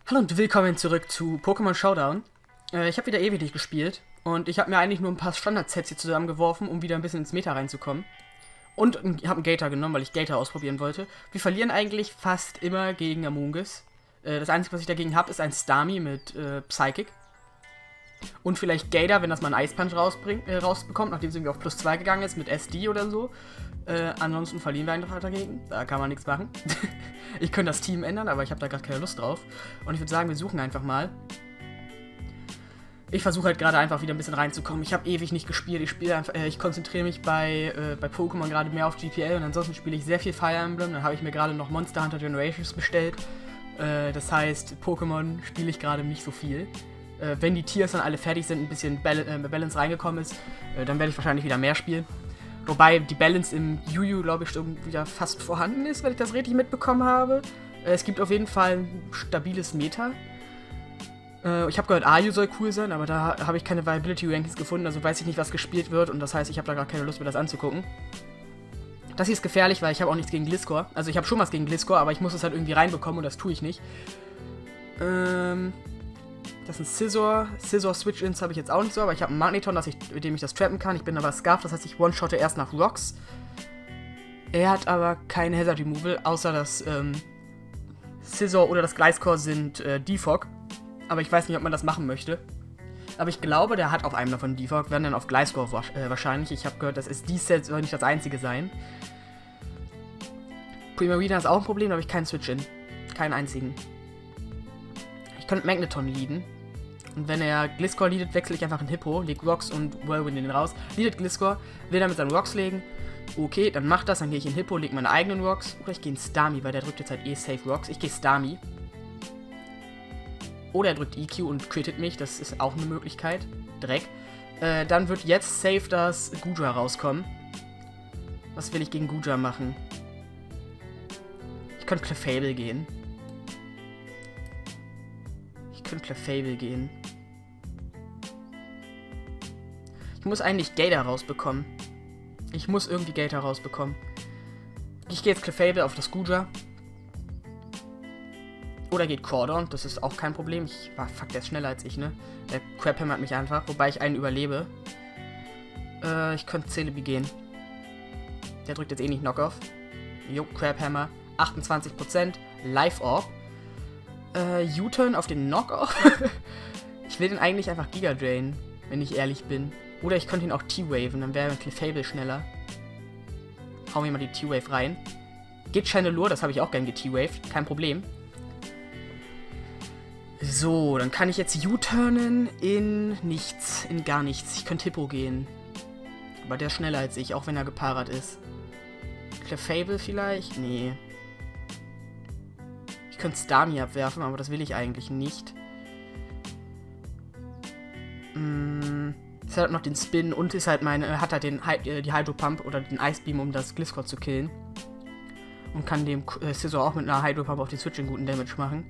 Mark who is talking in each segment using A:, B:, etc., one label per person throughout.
A: Hallo und willkommen zurück zu Pokémon Showdown. Ich habe wieder ewig nicht gespielt und ich habe mir eigentlich nur ein paar Standard-Sets hier zusammengeworfen, um wieder ein bisschen ins Meta reinzukommen. Und habe einen Gator genommen, weil ich Gator ausprobieren wollte. Wir verlieren eigentlich fast immer gegen Amoonguss. Das Einzige, was ich dagegen habe, ist ein Starmie mit Psychic. Und vielleicht Gator, wenn das mal einen Ice Punch rausbekommt, nachdem es irgendwie auf +2 gegangen ist, mit SD oder so. Ansonsten verlieren wir einfach dagegen. Da kann man nichts machen. Ich könnte das Team ändern, aber ich habe da gerade keine Lust drauf. Und ich würde sagen, wir suchen einfach mal. Ich versuche halt gerade einfach wieder ein bisschen reinzukommen. Ich habe ewig nicht gespielt. Ich konzentriere mich bei Pokémon gerade mehr auf GPL und ansonsten spiele ich sehr viel Fire Emblem. Dann habe ich mir gerade noch Monster Hunter Generations bestellt. Das heißt, Pokémon spiele ich gerade nicht so viel. Wenn die Tiers dann alle fertig sind, ein bisschen Balance reingekommen ist, dann werde ich wahrscheinlich wieder mehr spielen. Wobei die Balance im Yu-Yu, glaube ich, schon wieder fast vorhanden ist, wenn ich das richtig mitbekommen habe. Es gibt auf jeden Fall ein stabiles Meta. Ich habe gehört, Ayu soll cool sein, aber da habe ich keine Viability Rankings gefunden, also weiß ich nicht, was gespielt wird und das heißt, ich habe da gar keine Lust, mir das anzugucken. Das hier ist gefährlich, weil ich habe auch nichts gegen Gliscor. Also ich habe schon was gegen Gliscor, aber ich muss es halt irgendwie reinbekommen und das tue ich nicht. Das ist ein Scizor. Scizor-Switch-Ins habe ich jetzt auch nicht so, aber ich habe einen Magneton, mit dem ich das trappen kann. Ich bin aber Scarf, das heißt, ich one-shotte erst nach Rocks. Er hat aber keine Hazard Removal, außer das Scizor oder das Gliscor sind Defog. Aber ich weiß nicht, ob man das machen möchte. Aber ich glaube, der hat auf einem davon Defog, wenn dann auf Gliscor wahrscheinlich. Ich habe gehört, das SD-Set soll nicht das einzige sein. Primarina ist auch ein Problem, da habe ich keinen Switch-In. Keinen einzigen. Ich könnte Magneton leaden. Und wenn er Gliscor leadet, wechsle ich einfach in Hippo, leg Rocks und Whirlwind in den raus. Leadet Gliscor, will damit seinen Rocks legen. Okay, dann macht das, dann gehe ich in Hippo, leg meine eigenen Rocks. Oder ich gehe in Starmie, weil der drückt jetzt halt safe Rocks. Ich gehe Starmie. Oder er drückt EQ und crittet mich, das ist auch eine Möglichkeit. Dreck. Dann wird jetzt safe das Guja rauskommen. Was will ich gegen Guja machen? Ich könnte Clefable gehen. Ich muss eigentlich Gator rausbekommen. Ich muss irgendwie Gator rausbekommen. Ich gehe jetzt Clefable auf das Guja. Oder geht Cordon, das ist auch kein Problem. Fuck, der ist schneller als ich, ne? Der Crab hämmert mich einfach, wobei ich einen überlebe. Ich könnte Celebi gehen. Der drückt jetzt eh nicht Knockoff. Jo, Crabhammer. 28%. Life Orb. U-Turn auf den Knockoff. Ich will den eigentlich einfach Giga Drain, wenn ich ehrlich bin. Oder ich könnte ihn auch T-Waven, dann wäre Clefable schneller. Hauen wir mal die T-Wave rein. Geht Chandelure, das habe ich auch gern get-T-Waved, kein Problem. So, dann kann ich jetzt U-Turnen in nichts, in gar nichts. Ich könnte Hippo gehen. Aber der ist schneller als ich, auch wenn er gepaart ist. Clefable vielleicht? Nee. Ich könnte Starmie abwerfen, aber das will ich eigentlich nicht. Es hat noch den Spin und ist halt hat halt die Hydro Pump oder den Ice Beam, um das Gliscor zu killen. Und kann dem Scizor auch mit einer Hydro Pump auf den Switch guten Damage machen.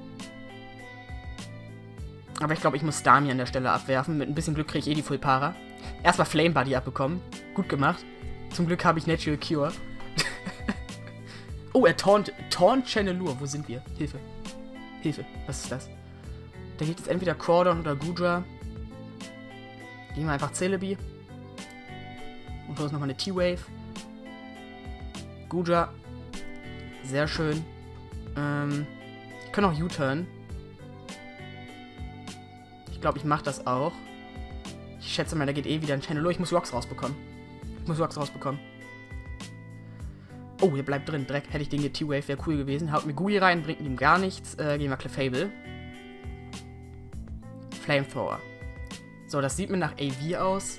A: Aber ich glaube, ich muss Starmie an der Stelle abwerfen. Mit ein bisschen Glück kriege ich eh die Full Para. Erstmal Flame Buddy abbekommen. Gut gemacht. Zum Glück habe ich Natural Cure. Oh, er Taunt Chandelure. Wo sind wir? Hilfe. Hilfe. Was ist das? Da geht jetzt entweder Cordon oder Guja. Gehen wir einfach Celebi. Und holen uns nochmal eine T-Wave. Guja. Sehr schön. Ich kann auch U-Turn. Ich glaube, ich mache das auch. Ich schätze mal, da geht eh wieder ein Chandelure. Ich muss Rocks rausbekommen. Oh, hier bleibt drin. Dreck. Hätte ich den T-Wave, wäre cool gewesen. Haut mir Gui rein, bringt ihm gar nichts. Gehen wir Clefable. Flamethrower. So, das sieht mir nach AV aus.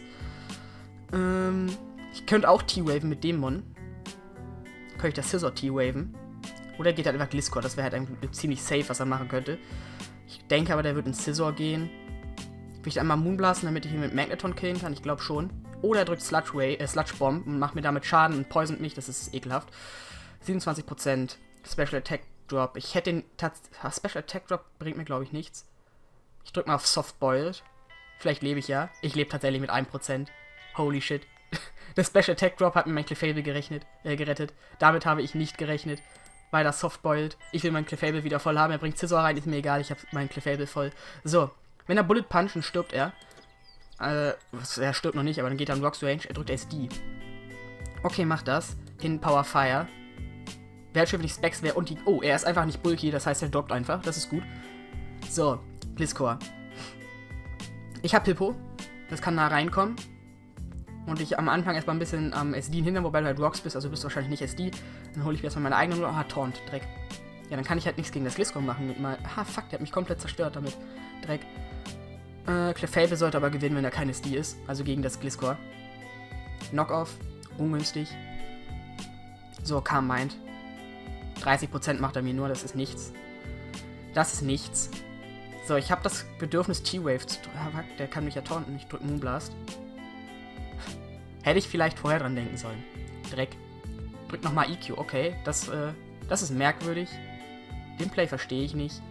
A: Ich könnte auch T-Waven mit dem Mon. Könnte ich das Scizor T-Waven. Oder geht halt einfach Gliscor. Das wäre halt eigentlich ziemlich safe, was er machen könnte. Ich denke aber, der wird in Scizor gehen. Will ich einmal Moonblasten, damit ich ihn mit Magneton killen kann? Ich glaube schon. Oder er drückt Sludge Bomb und macht mir damit Schaden und poisont mich. Das ist ekelhaft. 27%. Special Attack Drop. Ich hätte den... Special Attack Drop bringt mir, glaube ich, nichts. Ich drücke mal auf Soft Boiled. Vielleicht lebe ich ja. Ich lebe tatsächlich mit 1%. Holy shit. Der Special Attack Drop hat mir mein Clefable gerettet. Damit habe ich nicht gerechnet. Weil das Softboiled. Ich will meinen Clefable wieder voll haben. Er bringt Scissor rein, ist mir egal. Ich habe meinen Clefable voll. So, wenn er Bullet puncht, dann stirbt er. Er stirbt noch nicht, aber dann geht er in Rocks Range. Er drückt SD. Okay, macht das. Hin Power Fire. Wäre schön, wenn ich Specs wäre und die... Oh, er ist einfach nicht bulky, das heißt, er droppt einfach. Das ist gut. So, Gliscor. Ich habe Hippo. Das kann nah reinkommen. Und ich am Anfang erstmal ein bisschen am SD hindern, wobei du halt Rocks bist, also bist du wahrscheinlich nicht SD. Dann hole ich mir erstmal meine eigene... Ah, Taunt, Dreck. Ja, dann kann ich halt nichts gegen das Gliscor machen mit mal... Ah, fuck, der hat mich komplett zerstört damit. Dreck. Clefable sollte aber gewinnen, wenn er kein SD ist. Also gegen das Gliscor. Knock-off. Ungünstig. So, Calm Mind. 30% macht er mir nur, das ist nichts. Das ist nichts. So, ich habe das Bedürfnis, T-Wave zu drücken. Der kann mich ja taunten. Ich drücke Moonblast. Hätte ich vielleicht vorher dran denken sollen. Dreck. Drück nochmal EQ. Okay, das ist merkwürdig. Den Play verstehe ich nicht.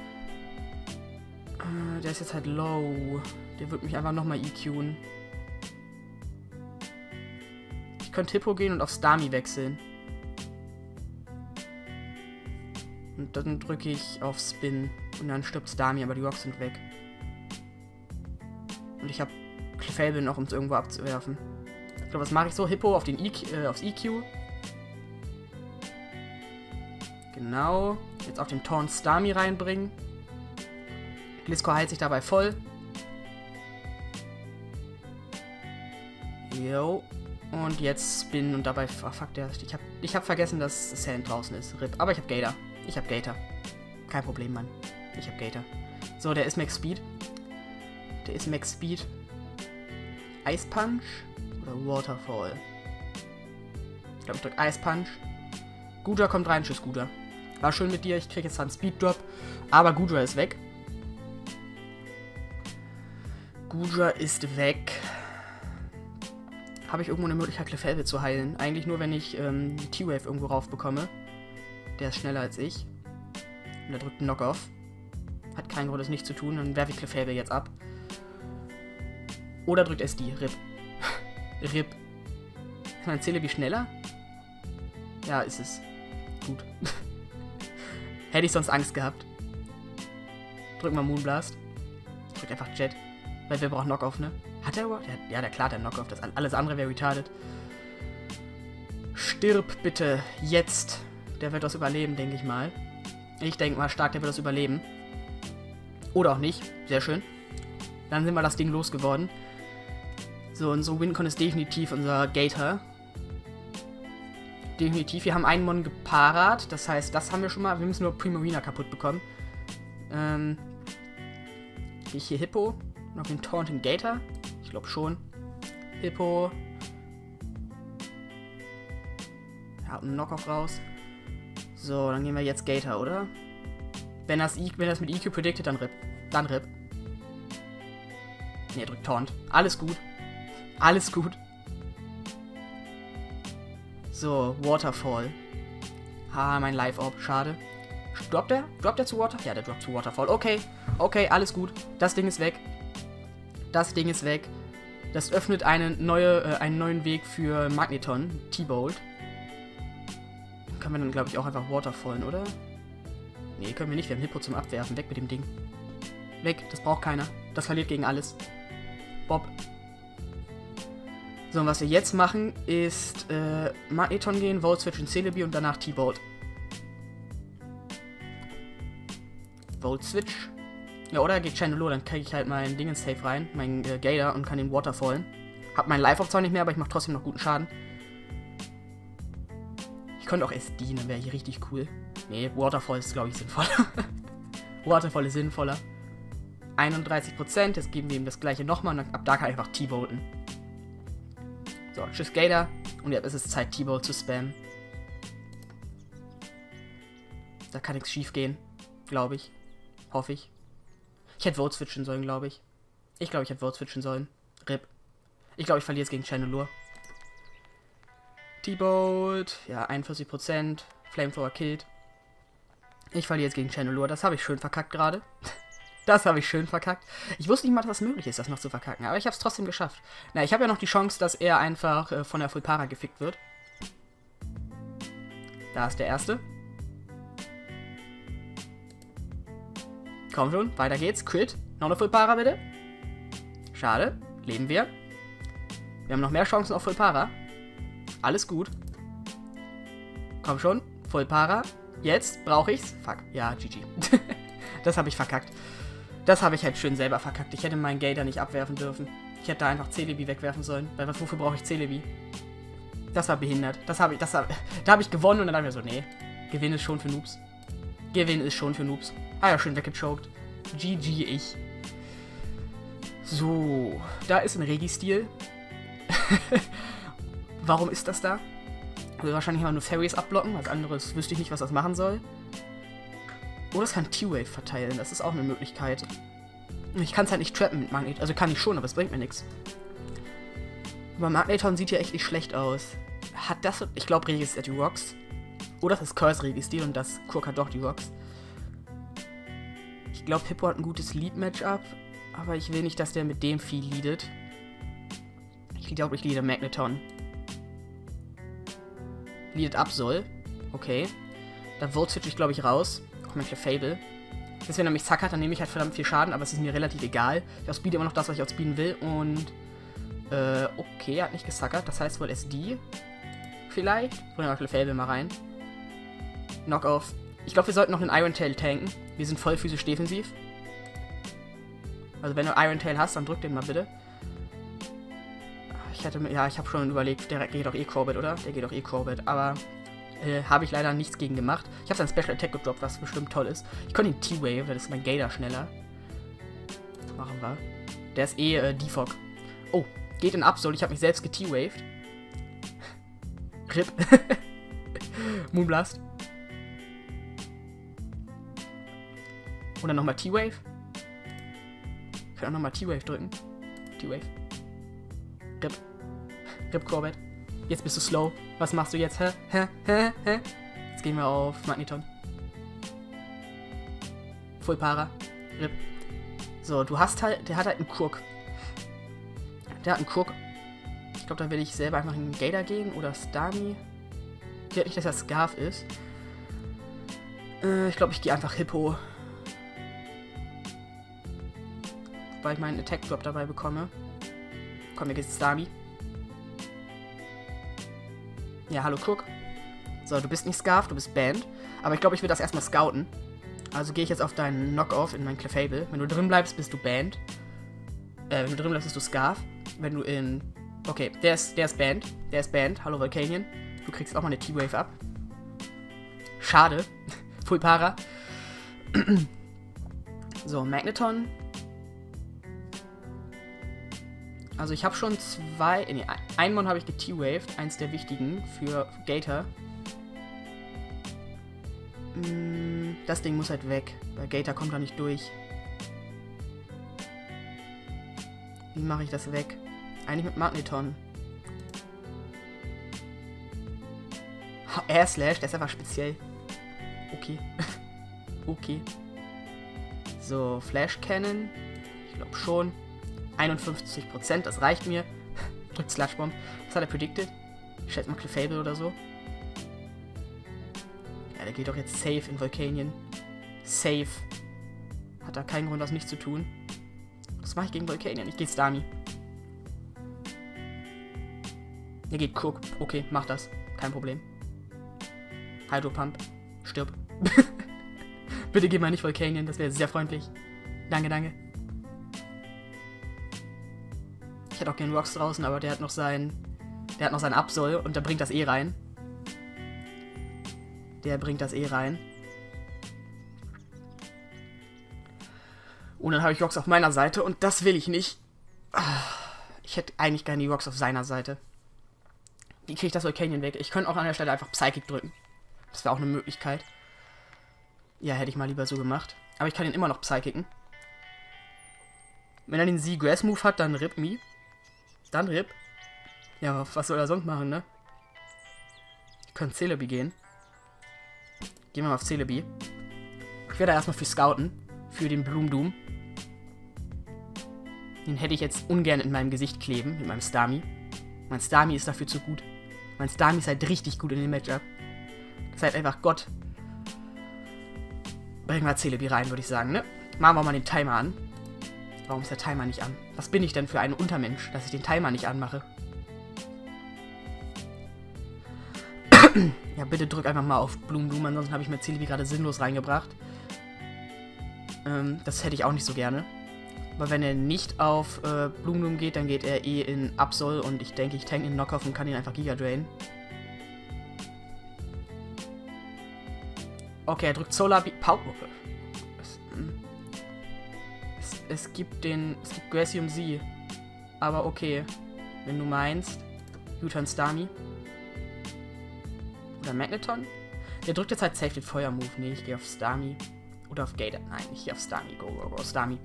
A: Der ist jetzt halt low. Der wird mich einfach nochmal EQen. Ich könnte Hippo gehen und auf Starmie wechseln. Und dann drücke ich auf Spin. Und dann stirbt Starmie, aber die Rocks sind weg. Und ich habe Clefable noch, um es irgendwo abzuwerfen. Ich glaube, was mache ich so? Hippo auf den aufs EQ. Genau. Jetzt auf den Taunt Starmie reinbringen. Gliscor heilt sich dabei voll. Jo. Und jetzt Spin und dabei... Oh, fuck, ich hab vergessen, dass Sand draußen ist. RIP. Aber ich hab Gator. Ich hab Gator. Kein Problem, Mann. Ich hab Gator. So, der ist Max Speed. Der ist Max Speed. Ice Punch oder Waterfall? Ich glaube, ich drück Ice Punch. Gudra kommt rein. Tschüss, Gudra. War schön mit dir. Ich krieg jetzt einen Speed Drop. Aber Gudra ist weg. Gudra ist weg. Habe ich irgendwo eine Möglichkeit, Clefable zu heilen? Eigentlich nur, wenn ich die T-Wave irgendwo rauf bekomme. Der ist schneller als ich. Und er drückt einen Knock-Off. Hat keinen Grund, das nicht zu tun. Dann werfe ich Clefable jetzt ab. Oder drückt SD. RIP. RIP. Ist mein Celebi schneller? Ja, ist es. Gut. Hätte ich sonst Angst gehabt. Drücken wir Moonblast. Drückt einfach Jet. Weil wir brauchen Knock-Off, ne? Hat er überhaupt? Ja, der klar, der Knock-Off. Alles andere wäre retarded. Stirb bitte. Jetzt. Der wird das überleben, denke ich mal. Ich denke mal stark, der wird das überleben. Oder auch nicht. Sehr schön. Dann sind wir das Ding losgeworden. So, unsere Wincon ist definitiv unser Gator. Definitiv. Wir haben einen Mon geparat. Das heißt, das haben wir schon mal. Wir müssen nur Primarina kaputt bekommen. Ich hier Hippo. Noch den Taunting Gator. Ich glaube schon. Hippo. Ja, einen Knockoff raus. So, dann gehen wir jetzt Gator, oder? Wenn das mit EQ predicted, dann RIP. Dann RIP. Ne, drückt Taunt. Alles gut. Alles gut. So, Waterfall. Ah, mein Live-Orb. Schade. Droppt der? Droppt der zu Water? Ja, der droppt zu Waterfall. Okay. Okay, alles gut. Das Ding ist weg. Das Ding ist weg. Das öffnet einen neuen Weg für Magneton. T-Bolt. Den können wir dann, glaube ich, auch einfach Waterfallen, oder? Nee, können wir nicht. Wir haben Hippo zum Abwerfen. Weg mit dem Ding. Weg. Das braucht keiner. Das verliert gegen alles. Bob. So, und was wir jetzt machen, ist Magneton gehen, Volt Switch in Celebi und danach T-Bolt. Volt Switch. Ja, oder geht Chandelure, dann kriege ich halt mein Ding ins Safe rein, mein Gator und kann den Waterfallen. Hab meinen Life-Up zwar nicht mehr, aber ich mache trotzdem noch guten Schaden. Ich könnte auch SD, dann wäre hier richtig cool. Nee, Waterfall ist, glaube ich, sinnvoller. Waterfall ist sinnvoller. 31%, jetzt geben wir ihm das gleiche nochmal und ab da kann ich einfach T-Bolten. So, tschüss Gator. Und jetzt ist es Zeit, T-Bolt zu spammen. Da kann nichts schief gehen. Glaube ich. Hoffe ich. Ich hätte Vote switchen sollen, glaube ich. Ich glaube, ich hätte Vote switchen sollen. RIP. Ich glaube, ich verliere es gegen Chandelure. T-Bolt. Ja, 41%. Flamethrower killt. Ich verliere jetzt gegen Chandelure. Das habe ich schön verkackt gerade. Das habe ich schön verkackt. Ich wusste nicht mal, dass es möglich ist, das noch zu verkacken. Aber ich habe es trotzdem geschafft. Na, ich habe ja noch die Chance, dass er einfach von der Full Para gefickt wird. Da ist der erste. Komm schon, weiter geht's. Crit. Noch eine Full-Para, bitte. Schade. Leben wir. Wir haben noch mehr Chancen auf Full-Para. Alles gut. Komm schon. Full-Para. Jetzt brauche ich's. Fuck. Ja, GG. Das habe ich verkackt. Das habe ich halt schön selber verkackt. Ich hätte meinen Gator nicht abwerfen dürfen. Ich hätte da einfach Celebi wegwerfen sollen. Weil wofür brauche ich Celebi? Das war behindert. Da habe ich gewonnen und dann dachte ich mir so, nee. Gewinn ist schon für Noobs. Gewinn ist schon für Noobs. Ah ja, schön weggechoked. GG ich. So. Da ist ein Regi-Stil. Warum ist das da? Ich will wahrscheinlich immer nur Fairies abblocken. Was anderes wüsste ich nicht, was das machen soll. Oder es kann T-Wave verteilen. Das ist auch eine Möglichkeit. Ich kann es halt nicht trappen mit Magnet. Also kann ich schon, aber es bringt mir nichts. Aber Magneton sieht ja echt nicht schlecht aus. Hat das... Ich glaube, Regi ist die Rocks. Oder das ist Curse Regi-Stil und das Kurk hat doch die Rocks. Ich glaube, Hippo hat ein gutes Lead-Matchup. Aber ich will nicht, dass der mit dem Vieh leadet. Ich glaube, ich leade Magneton. Leadet Absol. Okay. Da Volt-Switch ich, glaube ich, raus. Auch mein Clefable. Das, wenn er mich zackert, dann nehme ich halt verdammt viel Schaden, aber es ist mir relativ egal. Ich outspeede immer noch das, was ich outspeeden will. Und, okay, er hat nicht gesackert. Das heißt wohl SD. Vielleicht. Bringen wir Clefable mal rein. Knock-Off. Ich glaube, wir sollten noch einen Iron Tail tanken. Wir sind voll physisch defensiv. Also wenn du Iron Tail hast, dann drück den mal bitte. Ich habe schon überlegt, der geht doch eh Corbett, oder? Der geht doch eh Corbett, aber habe ich leider nichts gegen gemacht. Ich habe seinen Special Attack gedroppt, was bestimmt toll ist. Ich konnte ihn T-Wave, das ist mein Gator schneller. Machen wir. Der ist eh Defog. Oh, geht in Absol, ich habe mich selbst get-T-Waved. RIP. Moonblast. Und dann nochmal T-Wave. Ich kann auch nochmal T-Wave drücken. T-Wave. RIP. RIP Corbett. Jetzt bist du slow. Was machst du jetzt? Hä? Jetzt gehen wir auf Magneton. Full Para. RIP. So, du hast halt... Der hat halt einen Crook. Der hat einen Crook. Ich glaube, da will ich selber einfach in den Gator gehen. Oder Starmie. Ich glaube nicht, dass er Scarf ist. Ich glaube, ich gehe einfach Hippo. Weil ich meinen Attack Drop dabei bekomme. Komm, wir gehen Starmie. Ja, hallo Crook. So, du bist nicht Scarf, du bist Banned. Aber ich glaube, ich will das erstmal scouten. Also gehe ich jetzt auf deinen Knock-Off in mein Clefable. Wenn du drin bleibst, bist du Banned. Wenn du drin bleibst, bist du Scarf. Wenn du in... Okay, der ist Banned. Der ist Banned. Hallo Volcanion. Du kriegst auch mal eine T-Wave ab. Schade. Full Para. So, Magneton. Also ich habe schon zwei... Nee, ein Mon habe ich get-T-Waved. Eins der wichtigen für Gator. Das Ding muss halt weg. Weil Gator kommt da nicht durch. Wie mache ich das weg? Eigentlich mit Magneton. Air Slash, der ist einfach speziell. Okay. Okay. So, Flash Cannon. Ich glaube schon. 51%, das reicht mir. Drückt Sludge Bomb. Was hat er predicted? Ich schätze mal Clefable oder so. Ja, der geht doch jetzt safe in Volcanion. Safe. Hat da keinen Grund, das nicht zu tun. Was mache ich gegen Volcanion? Ich gehe Starmie. Der geht Crook. Okay, mach das. Kein Problem. Hydro Pump. Stirb. Bitte gib mal nicht Volcanion, das wäre sehr freundlich. Danke, danke. Ich hätte auch gerne Rocks draußen, aber der hat noch seinen Absol und der bringt das eh rein. Der bringt das eh rein. Und dann habe ich Rocks auf meiner Seite und das will ich nicht. Ich hätte eigentlich gerne die Rocks auf seiner Seite. Wie kriege ich das Volcanion weg? Ich könnte auch an der Stelle einfach Psychic drücken. Das wäre auch eine Möglichkeit. Ja, hätte ich mal lieber so gemacht. Aber ich kann ihn immer noch psychiken. Wenn er den Seagrass-Move hat, dann RIP me. Dann RIP. Ja, was soll er sonst machen, ne? Ich könnte Celebi gehen. Gehen wir mal auf Celebi. Ich werde erstmal für scouten. Für den Bloom Doom. Den hätte ich jetzt ungern in meinem Gesicht kleben. Mit meinem Starmie. Mein Starmie ist dafür zu gut. Mein Starmie ist halt richtig gut in dem Matchup. Das ist halt einfach Gott. Bringen wir Celebi rein, würde ich sagen, ne? Machen wir mal den Timer an. Warum ist der Timer nicht an? Was bin ich denn für ein Untermensch, dass ich den Timer nicht anmache? Ja, bitte drück einfach mal auf Bloom, ansonsten habe ich mir Celebi gerade sinnlos reingebracht. Das hätte ich auch nicht so gerne. Aber wenn er nicht auf Bloom geht, dann geht er in Absol und ich denke, ich tank ihn Knockoff und kann ihn einfach Giga drainen. Okay, er drückt Solar Beam. Es gibt Glacium Z. Aber okay. Wenn du meinst. U-Turn Starmie. Oder Magneton. Der drückt jetzt halt safe den Feuer-Move. Nee, ich gehe auf Starmie. Oder auf Gator. Nein, ich gehe auf Starmie. Go, Starmie.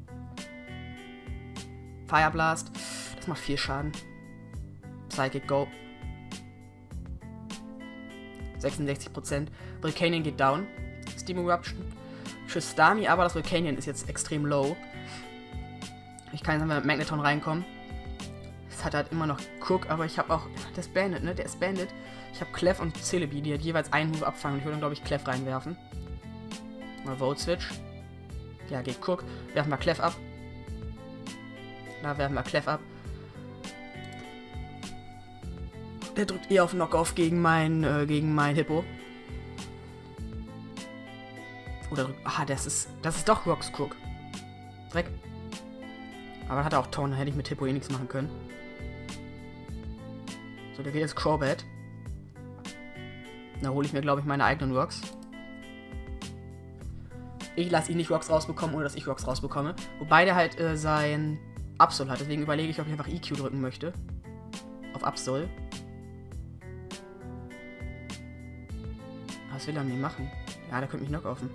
A: Fire Blast. Das macht 4 Schaden. Psychic, go. 66%. Volcanion geht down. Steam Eruption. Für Starmie, aber das Volcanion ist jetzt extrem low. Ich kann jetzt mit Magneton reinkommen. Es hat halt immer noch Crook, aber ich habe auch... Der ist Bandit, ne? Der ist Bandit. Ich habe Clef und Celebi, die halt jeweils einen Move abfangen. Ich würde dann, glaube ich, Clef reinwerfen. Mal Volt Switch. Ja, geht Crook. Werfen wir Clef ab. Da werfen wir Clef ab. Der drückt eher auf Knockoff gegen mein Hippo. Oder drückt... Ah, das ist doch Rocks Crook. Dreck. Aber hat er auch Ton, da hätte ich mit Hippo eh nichts machen können. So, der geht jetzt Crobat. Da hole ich mir, glaube ich, meine eigenen Rocks. Ich lasse ihn nicht Rocks rausbekommen, ohne dass ich Rocks rausbekomme. Wobei der halt sein Absol hat. Deswegen überlege ich, ob ich einfach EQ drücken möchte. Auf Absol. Was will er mir machen? Ja, der könnte mich knockoffen.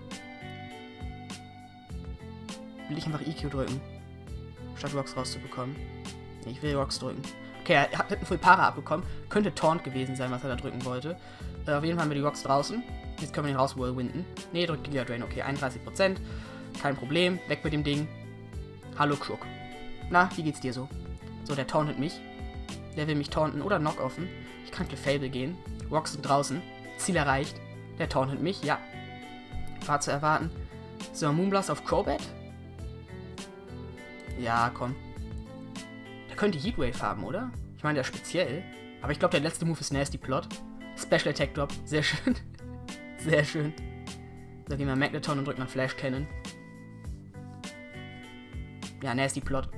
A: Will ich einfach EQ drücken? Statt Rocks rauszubekommen. Nee, ich will Rocks drücken. Okay, er hat einen Full Para abbekommen. Könnte Taunt gewesen sein, was er da drücken wollte. Auf jeden Fall haben wir die Rocks draußen. Jetzt können wir den raus Whirlwinden. Nee, drückt Giga Drain. Okay, 31%. Kein Problem. Weg mit dem Ding. Hallo Crook. Na, wie geht's dir so? So, der tauntet mich. Der will mich taunten oder knockoffen. Ich kann Clefable gehen. Rocks sind draußen. Ziel erreicht. Der tauntet mich, ja. War zu erwarten. So, Moonblast auf Crobat. Ja, komm. Der könnte Heatwave haben, oder? Ich meine, der ist speziell. Aber ich glaube, der letzte Move ist Nasty Plot. Special Attack Drop. Sehr schön. Sehr schön. So, gehen wir Magneton und drücken mal Flash Cannon. Ja, Nasty Plot.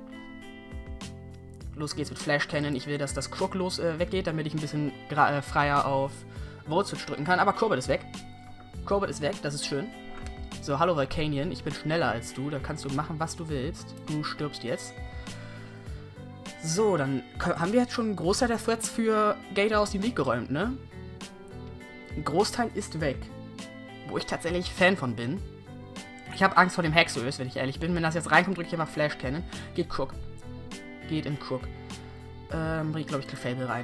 A: Los geht's mit Flash Cannon. Ich will, dass das Crook weggeht, damit ich ein bisschen freier auf Volt Switch drücken kann. Aber Crobat ist weg. Crobat ist weg, das ist schön. So, hallo Volcanion. Ich bin schneller als du. Da kannst du machen, was du willst. Du stirbst jetzt. So, dann haben wir jetzt schon einen Großteil der Threats für Gator aus dem League geräumt, ne? Ein Großteil ist weg. Wo ich tatsächlich Fan von bin. Ich habe Angst vor dem Hexorus, wenn ich ehrlich bin. Wenn das jetzt reinkommt, drücke ich einfach Flash Cannon. Geht Crook. Geht in Crook. Bringt, glaube ich, Clefable rein.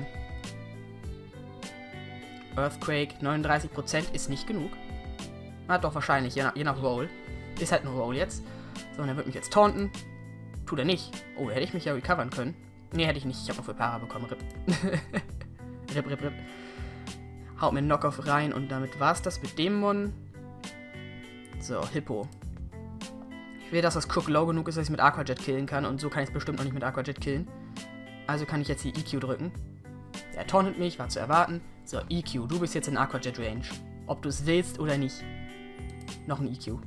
A: Earthquake, 39% ist nicht genug. Ah, doch, wahrscheinlich, je nach Roll. Ist halt ein Roll jetzt. So, und er wird mich jetzt taunten. Tut er nicht. Oh, hätte ich mich ja recovern können. Nee, hätte ich nicht. Ich habe noch für Para bekommen. Rip. Rip. Haut mir einen Knockoff rein und damit war's das mit dem Mon. So, Hippo. Ich will, dass das Crook low genug ist, dass ich mit Aquajet killen kann. Und so kann ich es bestimmt noch nicht mit Aquajet killen. Also kann ich jetzt hier EQ drücken. Er tauntet mich, war zu erwarten. So, EQ, du bist jetzt in Aquajet Range. Ob du es willst oder nicht. Noch ein EQ.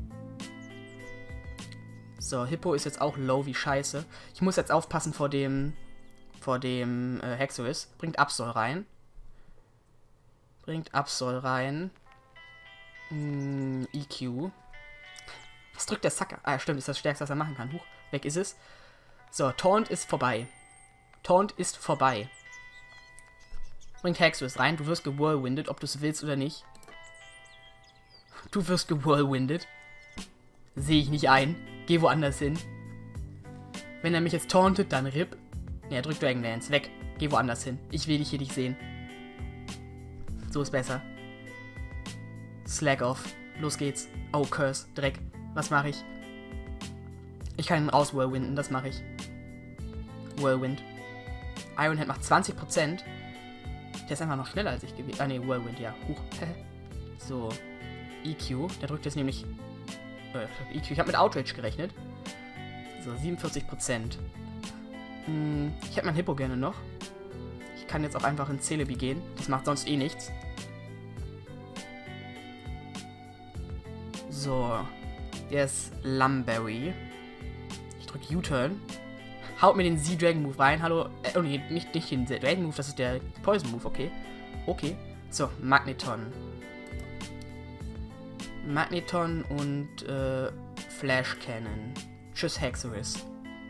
A: So, Hippo ist jetzt auch low wie scheiße. Ich muss jetzt aufpassen vor dem Hexorus. Bringt Absol rein. EQ. Was drückt der Sucker? Ah, stimmt, ist das Stärkste, was er machen kann. Huch, weg ist es. So, Taunt ist vorbei. Bringt Hexorus rein. Du wirst gewhirlwindet, ob du es willst oder nicht. Du wirst gewhirlwindet. Sehe ich nicht ein. Geh woanders hin. Wenn er mich jetzt tauntet, dann RIP. Ne, er drückt Dragon Dance. Weg. Geh woanders hin. Ich will dich hier nicht sehen. So ist besser. Slack off. Los geht's. Oh, Curse. Dreck. Was mache ich? Ich kann ihn raus Whirlwinden. Das mache ich. Whirlwind. Ironhead macht 20%. Der ist einfach noch schneller als ich gewesen. Ah, ne, Whirlwind, ja. Huch. So. EQ. Der drückt jetzt nämlich EQ. Ich habe mit Outrage gerechnet. So, 47%. Ich hätte mein Hippo gerne noch. Ich kann jetzt auch einfach in Celebi gehen. Das macht sonst eh nichts. So. Der ist Lumberry. Ich drücke U-Turn. Haut mir den Z-Dragon-Move rein. Hallo. Oh nee, nicht den Dragon-Move, das ist der Poison-Move. Okay. Okay. So, Magneton. Magneton und Flash Cannon. Tschüss, Hexorus.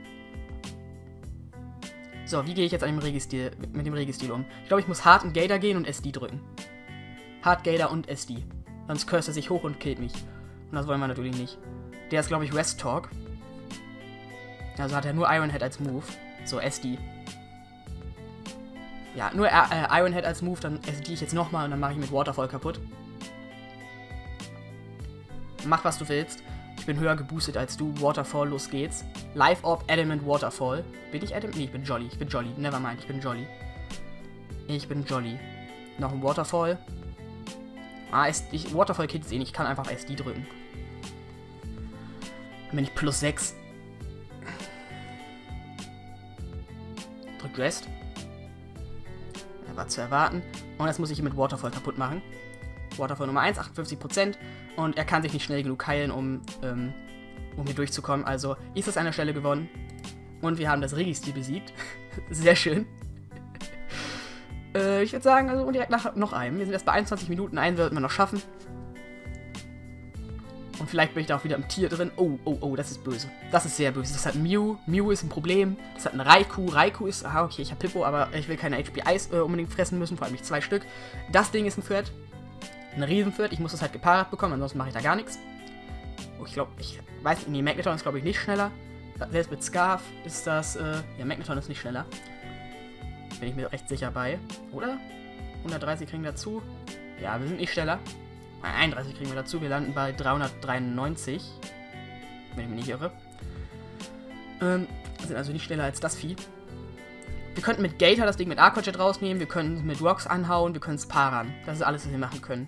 A: So, wie gehe ich jetzt mit dem Registil um? Ich glaube, ich muss Hard und Gator gehen und SD drücken. Hard, Gator und SD. Sonst curst er sich hoch und killt mich. Und das wollen wir natürlich nicht. Der ist, glaube ich, West Talk. Also hat er nur Ironhead als Move. So, SD. Ja, nur Ironhead als Move, dann SD ich jetzt nochmal und dann mache ich mit Waterfall kaputt. Mach, was du willst. Ich bin höher geboostet als du. Waterfall, los geht's. Life Orb, Element, Waterfall. Bin ich Element? Nee, ich bin Jolly. Ich bin Jolly. Nevermind, ich bin Jolly. Ich bin Jolly. Noch ein Waterfall. Waterfall killt es eh nicht. Ich kann einfach SD drücken. Dann bin ich plus 6. Drück Rest. Ja, war zu erwarten. Und jetzt muss ich ihn mit Waterfall kaputt machen. Waterfall Nummer 1, 58%. Und er kann sich nicht schnell genug heilen, um hier durchzukommen. Also ist es an der Stelle gewonnen. Und wir haben das Registil besiegt. Sehr schön. Ich würde sagen, also direkt nach noch einem. Wir sind erst bei 21 Minuten. Einen sollten wir noch schaffen. Und vielleicht bin ich da auch wieder im Tier drin. Oh, das ist böse. Das ist sehr böse. Das hat Mew. Mew ist ein Problem. Das hat ein Raikou. Raikou ist... Ah, okay, ich habe Hippo, aber ich will keine HP-Eis unbedingt fressen müssen. Vor allem nicht 2 Stück. Das Ding ist ein Threat. Ein Riesenthreat. Ich muss das halt gepaart bekommen, ansonsten mache ich da gar nichts. Oh, ich glaube, ich weiß nicht, nee, Magneton ist, glaube ich, nicht schneller. Selbst mit Scarf ist das, ja, Magneton ist nicht schneller. Bin ich mir recht sicher bei. Oder? 130 kriegen wir dazu. Ja, wir sind nicht schneller. 31 kriegen wir dazu. Wir landen bei 393. Wenn ich mich nicht irre. Sind also nicht schneller als das Vieh. Wir könnten mit Gator das Ding mit Aquajet rausnehmen. Wir können mit Rocks anhauen. Wir können es paaren. Das ist alles, was wir machen können.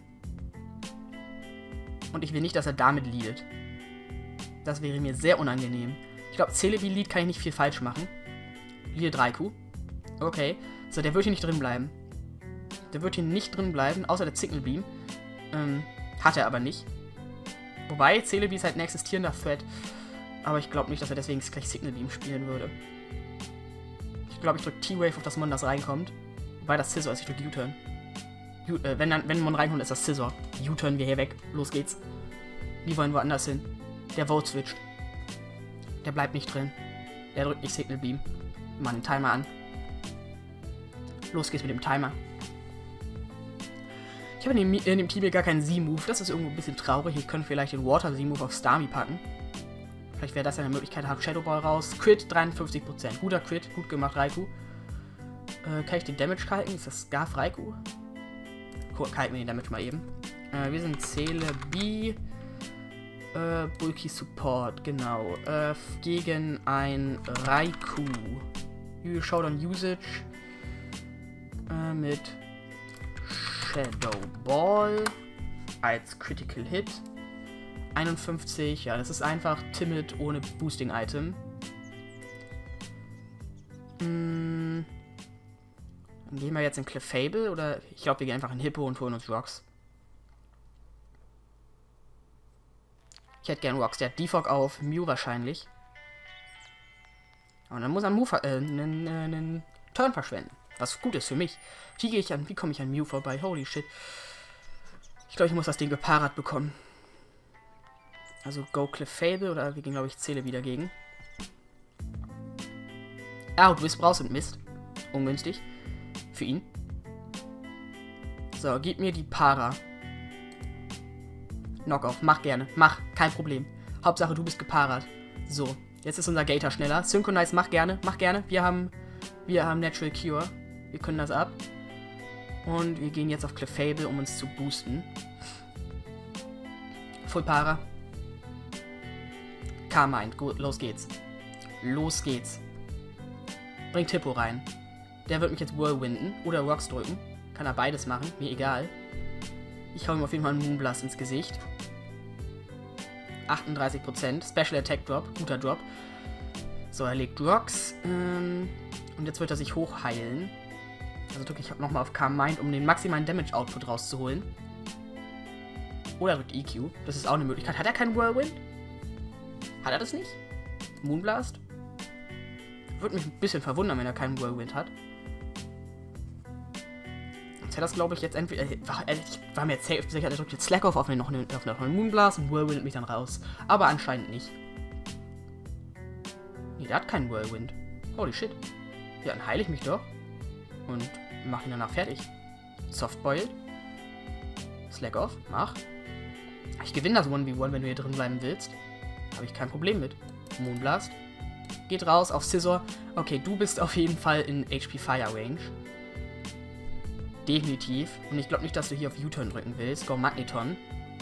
A: Und ich will nicht, dass er damit leadet. Das wäre mir sehr unangenehm. Ich glaube, Celebi-Lead kann ich nicht viel falsch machen. Lead Raikou. Okay. So, der wird hier nicht drin bleiben. Der wird hier nicht drin bleiben, außer der Signal Beam. Hat er aber nicht. Wobei, Celebi ist halt ein existierender Threat. Aber ich glaube nicht, dass er deswegen gleich Signal Beam spielen würde. Ich glaube, ich drücke T-Wave auf das Mon, das reinkommt. Wobei das Scissor ist, ich drücke U-Turn. Wenn Mon reinkommt, ist das Scissor. U-Turn wir hier weg. Los geht's. Die wollen woanders hin. Der Vote switcht. Der bleibt nicht drin. Der drückt nicht Signal Beam. Wir machen den Timer an. Los geht's mit dem Timer. Ich habe in dem Team hier gar keinen Z-Move. Das ist irgendwo ein bisschen traurig. Ich könnte vielleicht den Water Z-Move auf Starmie packen. Vielleicht wäre das eine Möglichkeit. Hab Shadow Ball raus. Crit 53%. Guter Crit. Gut gemacht, Raikou. Kann ich den Damage kalken? Ist das Scarf Raikou? Kalken wir den Damage mal eben. Wir sind Celebi. Bulky Support, genau. Gegen ein Raikou. Showdown Usage. Mit Shadow Ball als Critical Hit. 51, ja, das ist einfach Timid ohne Boosting-Item. Dann gehen wir jetzt in Clefable oder ich glaube, wir gehen einfach in Hippo und holen uns Rocks. Ich hätte gern Rocks. Der hat Defog auf Mew wahrscheinlich. Und dann muss er einen Turn verschwenden. Was gut ist für mich. Wie komme ich an Mew vorbei? Holy shit. Ich glaube, ich muss das Ding gepaart bekommen. Also Go Clefable oder wir gehen, glaube ich, Celebi wieder gegen. Und Wisp raus und Mist. Ungünstig. Für ihn. So, gib mir die Para. Knockoff. Mach gerne. Mach. Kein Problem. Hauptsache, du bist gepaart. So. Jetzt ist unser Gator schneller. Synchronize. Mach gerne. Mach gerne. Wir haben Natural Cure. Wir können das ab. Und wir gehen jetzt auf Clefable, um uns zu boosten. Full Para. Carmine. Gut, los geht's. Los geht's. Bringt Hippo rein. Der wird mich jetzt Whirlwinden oder Rocks drücken. Kann er beides machen. Mir egal. Ich hau ihm auf jeden Fall einen Moonblast ins Gesicht. 38%. Special Attack Drop. Guter Drop. So, er legt Rocks. Und jetzt wird er sich hochheilen. Also drücke ich nochmal auf Calm Mind, um den maximalen Damage Output rauszuholen. Oder drückt EQ. Das ist auch eine Möglichkeit. Hat er keinen Whirlwind? Hat er das nicht? Moonblast? Würde mich ein bisschen verwundern, wenn er keinen Whirlwind hat. Jetzt hätte das, glaube ich, jetzt entweder... Ich war mir jetzt safe sicher, er drückt jetzt Slack auf noch einen Moonblast und Whirlwind mich dann raus. Aber anscheinend nicht. Nee, der hat keinen Whirlwind. Holy shit. Ja, dann heile ich mich doch. Und mache ihn danach fertig. Softboiled. Slack off. Mach. Ich gewinne das 1v1, wenn du hier drin bleiben willst. Habe ich kein Problem mit. Moonblast. Geht raus auf Scissor. Okay, du bist auf jeden Fall in HP Fire Range. Definitiv. Und ich glaube nicht, dass du hier auf U-Turn drücken willst. Go Magneton.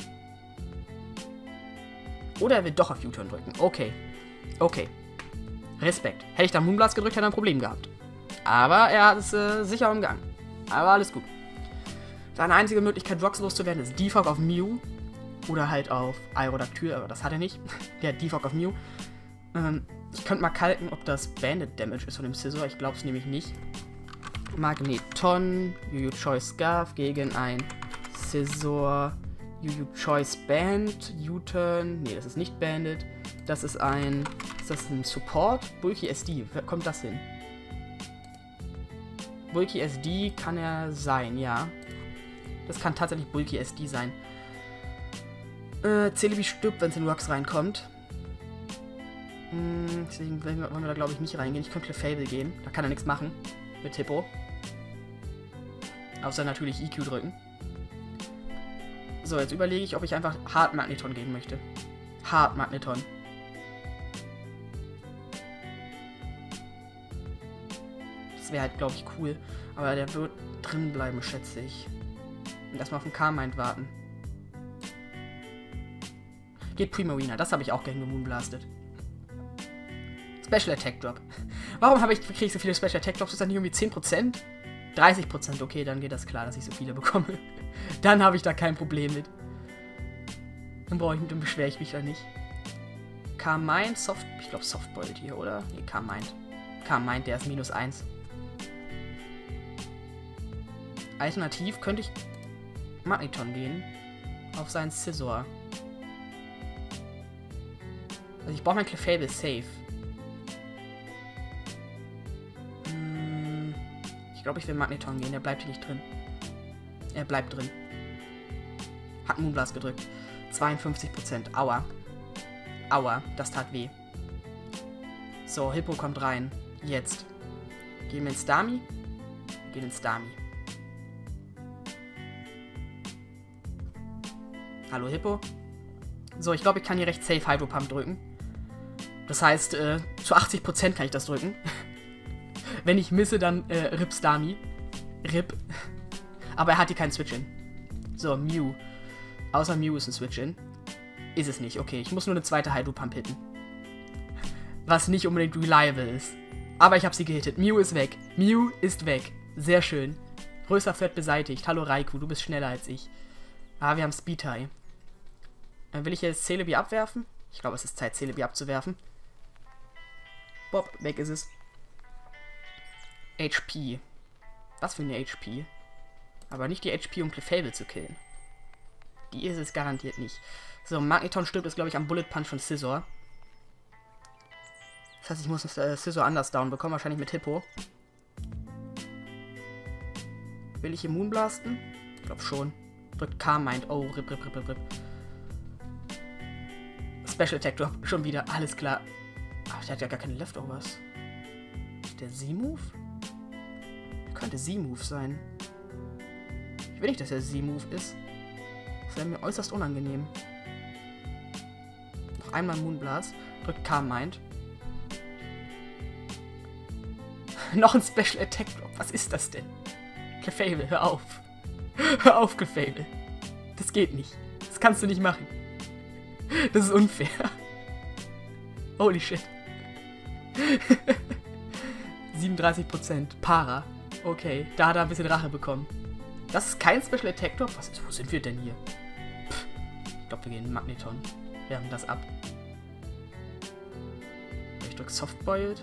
A: Oder er will doch auf U-Turn drücken. Okay. Okay. Respekt. Hätte ich da Moonblast gedrückt, hätte er ein Problem gehabt. Aber er hat es sicher umgangen. Aber alles gut. Seine einzige Möglichkeit, Rocks loszuwerden, ist Defog auf Mew. Oder halt auf Aerodactyl, aber das hat er nicht. Der hat Defog auf Mew. Ich könnte mal kalten, ob das Bandit Damage ist von dem Scissor. Ich glaube es nämlich nicht. Magneton, Yu-Yu Choice Scarf gegen ein Scissor, Yu-Yu Choice Band, U-Turn. Nee, das ist nicht Bandit. Das ist ein... Ist das ein Support? Bulky SD. Wer kommt das hin? Bulky SD kann er sein, ja. Das kann tatsächlich Bulky SD sein. Celebi stirbt, wenn es in Rocks reinkommt. Deswegen wollen wir da, glaube ich, nicht reingehen. Ich könnte Clefable gehen. Da kann er nichts machen. Mit Hippo. Außer natürlich EQ drücken. So, jetzt überlege ich, ob ich einfach Hard Magneton gehen möchte. Hard Magneton. Das wäre halt, glaube ich, cool. Aber der wird drin bleiben, schätze ich. Und erstmal auf den Calm Mind warten. Geht Primarina. Das habe ich auch gerne gemoonblastet. Special Attack Drop. Warum kriege ich so viele Special Attack Drops? Ist das nicht irgendwie 10%? 30%, okay, dann geht das klar, dass ich so viele bekomme. Dann habe ich da kein Problem mit. Dann beschwere ich mich da nicht. Calm Mind, ich glaube Softboiled hier, oder? Nee, Calm Mind. Calm Mind, der ist -1. Alternativ könnte ich Magneton gehen. Auf seinen Scissor. Also ich brauche mein Clefable safe. Ich glaube, ich will Magneton gehen. Der bleibt hier nicht drin. Er bleibt drin. Hat Moonblast gedrückt. 52%. Aua. Aua. Das tat weh. So, Hippo kommt rein. Jetzt. Gehen wir ins Dami? Wir gehen ins Dami. Hallo, Hippo. So, ich glaube, ich kann hier recht safe Hydro Pump drücken. Das heißt, zu 80% kann ich das drücken. Wenn ich misse, dann Rips Dami. Rip. Aber er hat hier keinen Switch-In. So, Mew. Außer Mew ist ein Switch-In. Ist es nicht. Okay, ich muss nur eine zweite Hydro-Pump hitten. Was nicht unbedingt reliable ist. Aber ich habe sie gehittet. Mew ist weg. Mew ist weg. Sehr schön. Größer Threat beseitigt. Hallo Raikou, du bist schneller als ich. Ah, wir haben Speed-Tie. Will ich jetzt Celebi abwerfen? Ich glaube, es ist Zeit, Celebi abzuwerfen. Bob, weg ist es. HP. Was für eine HP? Aber nicht die HP, um Clefable zu killen. Die ist es garantiert nicht. So, Magneton stirbt jetzt, glaube ich, am Bullet Punch von Scissor. Das heißt, ich muss Scissor anders down bekommen, wahrscheinlich mit Hippo. Will ich hier Moonblasten? Ich glaube schon. Drückt Calm Mind. Oh, rip. Special Attack Drop. Schon wieder. Alles klar. Ach, der hat ja gar keine Leftovers. Ist der Z-Move? Könnte Z-Move sein. Ich will nicht, dass er Z-Move ist. Das wäre mir äußerst unangenehm. Noch einmal Moonblast. Drückt Calm Mind. Noch ein Special Attack Drop. Was ist das denn? Clefable, hör auf. Hör auf, Clefable. Das geht nicht. Das kannst du nicht machen. Das ist unfair. Holy shit. 37%. Para. Okay, da hat er ein bisschen Rache bekommen. Das ist kein Special Attack Drop? Wo sind wir denn hier? Pff, ich glaube, wir gehen Magneton. werfen das ab. Ich drück Softboiled.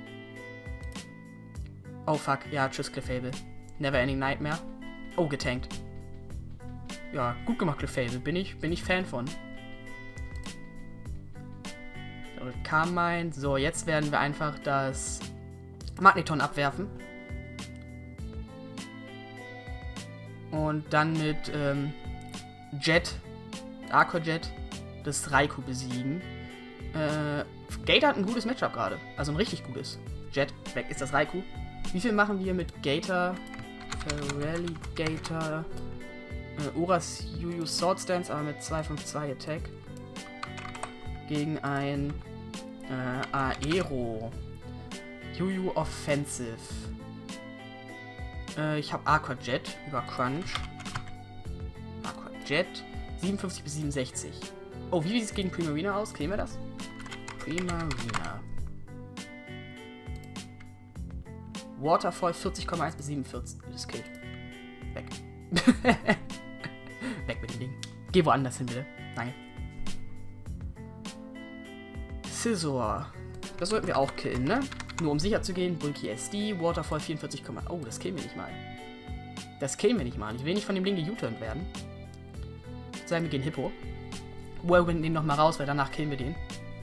A: Oh fuck, ja, tschüss Clefable. Neverending Nightmare. Oh, getankt. Ja, gut gemacht, Clefable. Bin ich Fan von. Carmine. So, jetzt werden wir einfach das Magneton abwerfen. Und dann mit Jet, Aquajet, das Raikou besiegen. Gator hat ein gutes Matchup gerade. Also ein richtig gutes. Jet, weg ist das Raikou. Wie viel machen wir mit Gator? Feraligatr. Oras Yuyu Sword Stance, aber mit 252 Attack. Gegen ein Aero. Yuyu Offensive. Ich habe Aquajet über Crunch. Aquajet. 57 bis 67. Oh, wie sieht es gegen Primarina aus? Kriegen wir das? Primarina. Waterfall 40,1 bis 47. Das killt. Weg. Weg mit dem Ding. Geh woanders hin, bitte. Danke. Scizor. Das sollten wir auch killen, ne? Nur um sicher zu gehen. Bulky SD. Waterfall 44, oh, das killen wir nicht mal. Das killen wir nicht mal. Ich will nicht von dem Ding ge-U-turnt werden. Sagen wir gehen Hippo. Whirlwind den nochmal raus, weil danach killen wir den.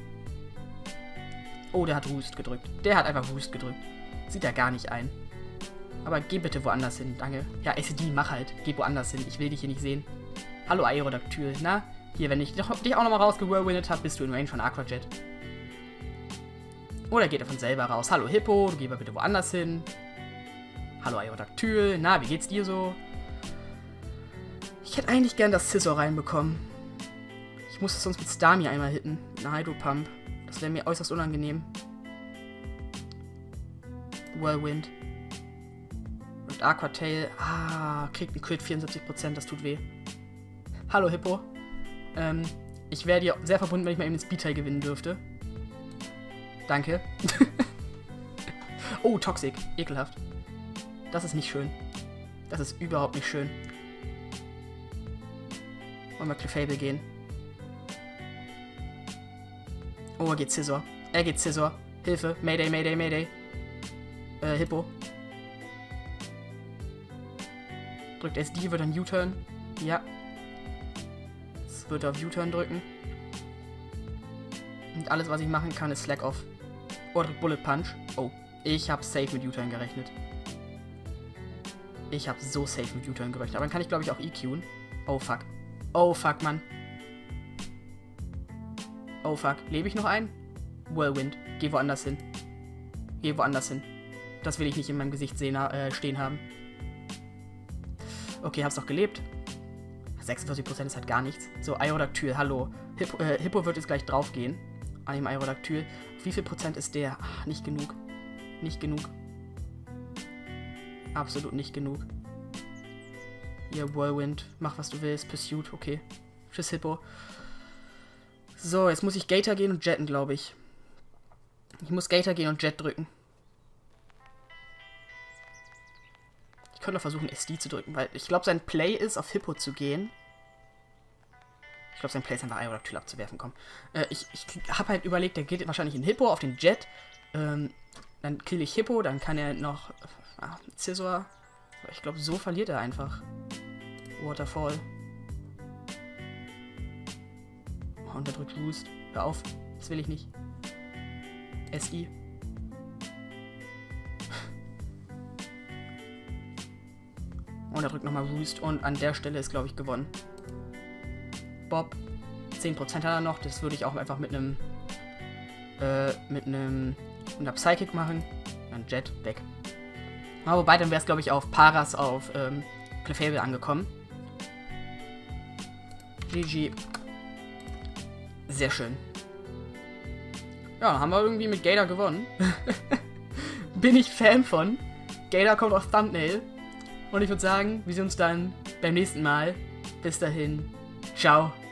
A: Oh, der hat Roost gedrückt. Der hat einfach Roost gedrückt. Sieht er gar nicht ein. Aber geh bitte woanders hin, danke. Ja, SED, mach halt. Geh woanders hin. Ich will dich hier nicht sehen. Hallo, Aerodactyl. Na? Hier, wenn ich dich auch nochmal rausgewirlwindet habe, bist du in Range von Aquajet. Oder geht er von selber raus? Hallo, Hippo. Du geh mal bitte woanders hin. Hallo, Aerodactyl. Na, wie geht's dir so? Ich hätte eigentlich gern das Scizor reinbekommen. Ich muss es sonst mit Starmie einmal hitten. Eine Hydro-Pump. Das wäre mir äußerst unangenehm. Whirlwind. Und Aquatail. Ah, kriegt einen Crit 74%, das tut weh. Hallo Hippo. Ich wäre dir sehr verbunden, wenn ich mal eben den Speedtail gewinnen dürfte. Danke. Oh, Toxic. Ekelhaft. Das ist nicht schön. Das ist überhaupt nicht schön. Wollen wir Clefable gehen? Oh, er geht Scizor. Er geht Scizor. Hilfe. Mayday, Mayday, Mayday. Hippo. Drückt SD, wird dann U-Turn. Ja. Es wird auf U-Turn drücken. Und alles, was ich machen kann, ist Slack Off. Oder Bullet Punch. Oh, ich habe safe mit U-Turn gerechnet. Ich habe so safe mit U-Turn gerechnet. Aber dann kann ich, glaube ich, auch EQen. Oh, fuck. Oh, fuck, Mann. Oh, fuck. Lebe ich noch ein? Whirlwind. Geh woanders hin. Geh woanders hin. Das will ich nicht in meinem Gesicht sehen, stehen haben. Okay, hab's doch gelebt. 46% ist halt gar nichts. So, Aerodactyl, hallo. Hippo wird jetzt gleich draufgehen. An dem Aerodactyl. Wie viel Prozent ist der? Ach, nicht genug. Nicht genug. Absolut nicht genug. Hier, Whirlwind. Mach, was du willst. Pursuit, okay. Tschüss, Hippo. So, jetzt muss ich Gator gehen und jetten, glaube ich. Ich muss Gator gehen und Jet drücken. Ich könnte auch versuchen, SD zu drücken, weil ich glaube, sein Play ist, auf Hippo zu gehen. Ich glaube, sein Play ist einfach Aerodactyl abzuwerfen, komm. Ich habe halt überlegt, der geht wahrscheinlich in Hippo auf den Jet. Dann kill ich Hippo, dann kann er noch Scizor. Ich glaube, so verliert er einfach. Waterfall. Oh, und er drückt Roost. Hör auf, das will ich nicht. SI. Und er drückt nochmal Roost. Und an der Stelle ist, glaube ich, gewonnen. Bob. 10% hat er noch. Das würde ich auch einfach mit einer Psychic machen. Dann Jet weg. Aber wobei, dann wäre es, glaube ich, auf Paras auf Clefable angekommen. GG. Sehr schön. Ja, dann haben wir irgendwie mit Gator gewonnen. Bin ich Fan von. Gator kommt auf Thumbnail. Und ich würde sagen, wir sehen uns dann beim nächsten Mal. Bis dahin. Ciao.